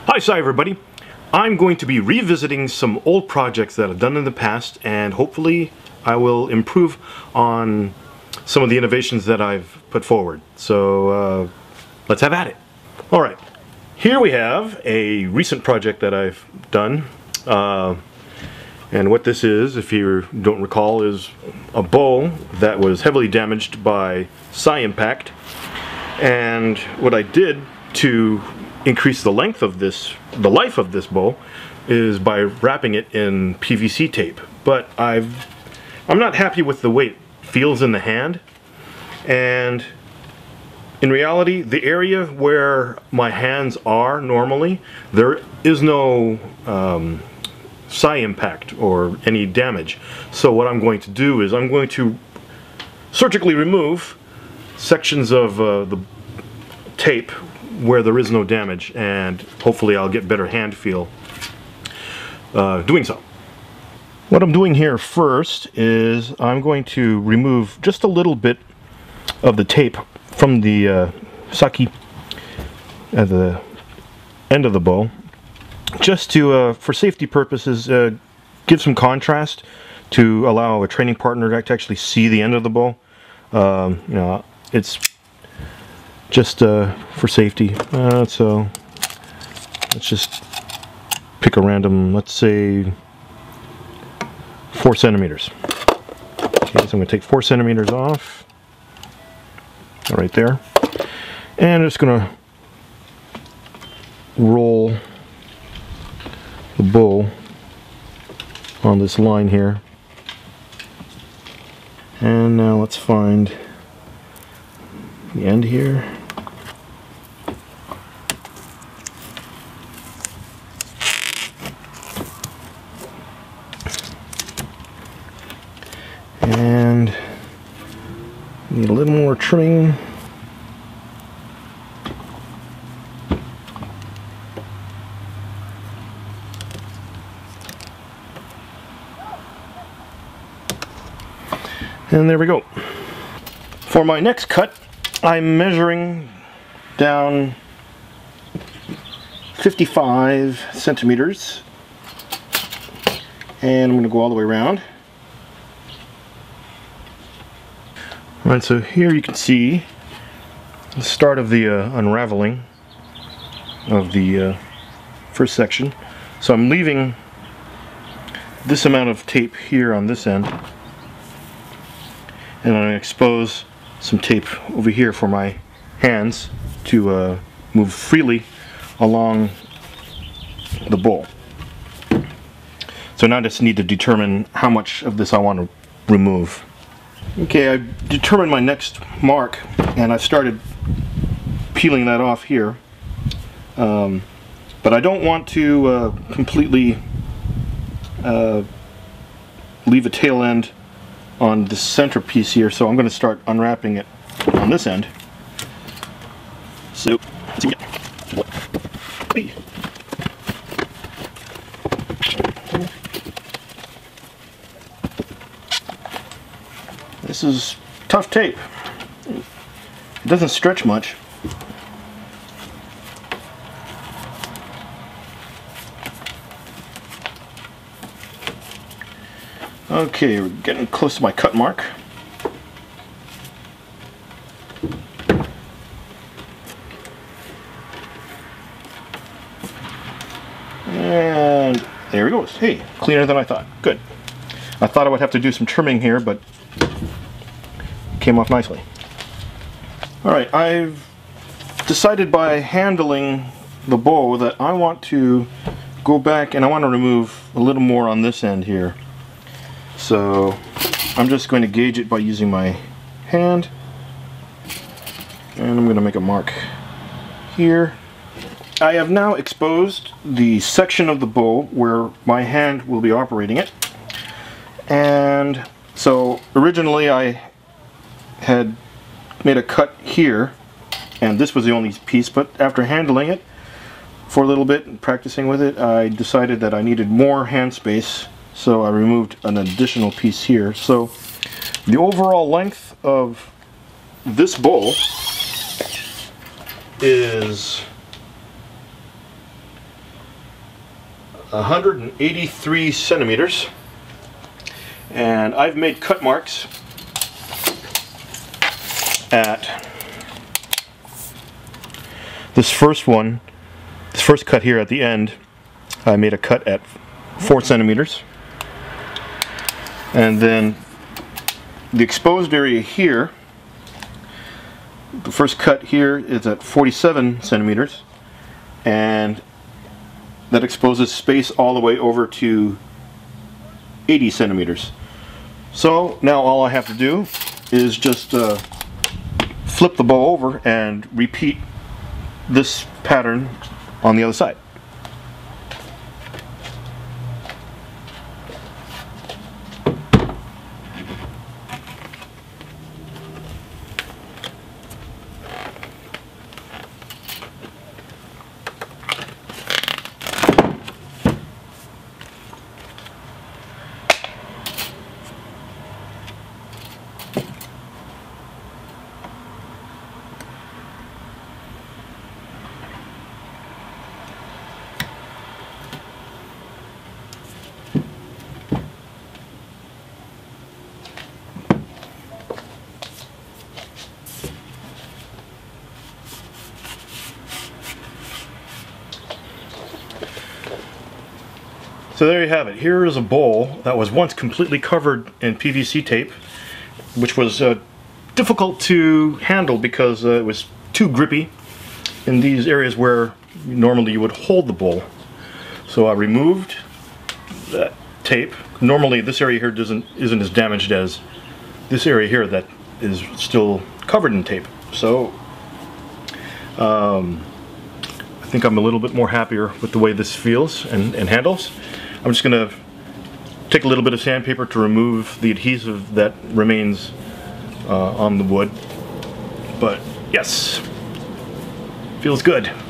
Hi, everybody. I'm going to be revisiting some old projects that I've done in the past, and hopefully I will improve on some of the innovations that I've put forward. So let's have at it. Alright, here we have a recent project that I've done, and what this is, if you don't recall, is a bow that was heavily damaged by psi impact. And what I did to increase the length of this, the life of this bow, is by wrapping it in PVC tape. But I'm not happy with the way it feels in the hand, and in reality, the area where my hands are normally, there is no psi impact or any damage. So what I'm going to do is I'm going to surgically remove sections of the tape where there is no damage, and hopefully I'll get better hand feel doing so. What I'm doing here first is I'm going to remove just a little bit of the tape from the saki at the end of the bow, just to, for safety purposes, give some contrast to allow a training partner to actually see the end of the bow. You know, it's just for safety. So let's just pick a random, let's say 4 centimeters. Okay, so I'm going to take 4 centimeters off, right there, and I'm just going to roll the bow on this line here. And now let's find the end here. And need a little more trimming. And there we go. For my next cut, I'm measuring down 55 centimeters, and I'm going to go all the way around. Alright, so here you can see the start of the unraveling of the first section. So I'm leaving this amount of tape here on this end, and I'm going to expose some tape over here for my hands to move freely along the bowl. So now I just need to determine how much of this I want to remove. Okay, I determined my next mark, and I started peeling that off here. But I don't want to completely leave a tail end on the center piece here, so I'm going to start unwrapping it on this end. So, let's see. This is tough tape. It doesn't stretch much. Okay, we're getting close to my cut mark. And there it goes. Hey, cleaner than I thought. Good. I thought I would have to do some trimming here, but it came off nicely. Alright, I've decided by handling the bow that I want to go back and I want to remove a little more on this end here. So I'm just going to gauge it by using my hand, and I'm going to make a mark here. I have now exposed the section of the bow where my hand will be operating it, and so originally I had made a cut here, and this was the only piece, but after handling it for a little bit and practicing with it, I decided that I needed more hand space. So I removed an additional piece here. So the overall length of this bowl is 183 centimeters, and I've made cut marks at this first cut here at the end. I made a cut at 4 centimeters, and then the exposed area here, the first cut here is at 47 centimeters, and that exposes space all the way over to 80 centimeters. So now all I have to do is just flip the bow over and repeat this pattern on the other side. So there you have it. Here is a bowl that was once completely covered in PVC tape, which was difficult to handle because it was too grippy in these areas where normally you would hold the bowl. So I removed that tape. Normally this area here isn't as damaged as this area here that is still covered in tape. So I think I'm a little bit more happier with the way this feels and handles. I'm just going to take a little bit of sandpaper to remove the adhesive that remains on the wood. But yes, feels good.